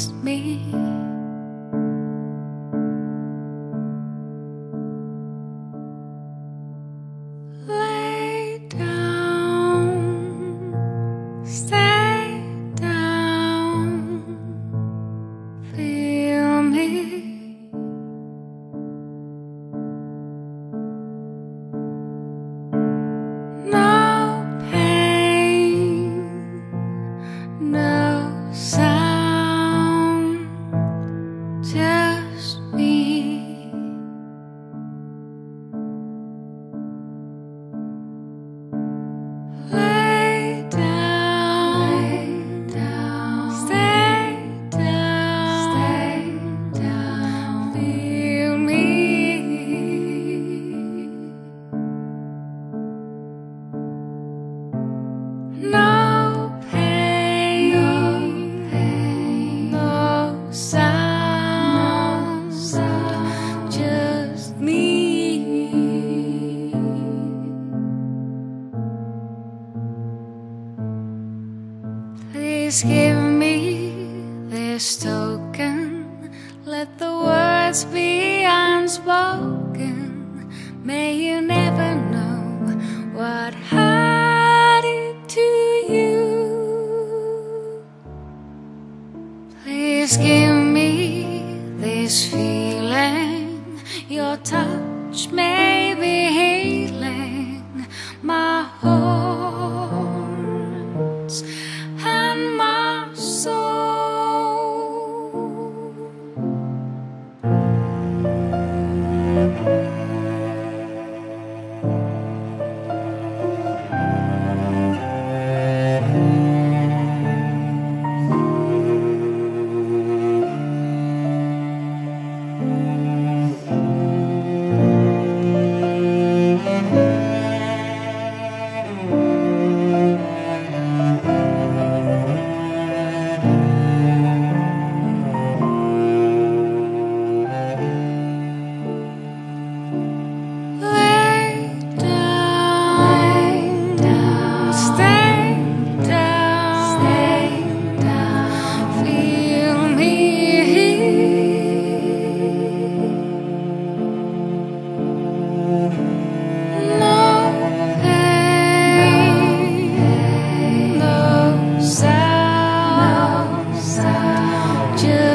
just me. Lay down, stay down, feel me. No pain, no sound, just me. Lay down, stay down, feel me. No pain, no sound, just me. Please give me this token, let the words be unspoken. May you never know what I did to you. Please give me this feeling, your touch may be healing my heart and my soul. Just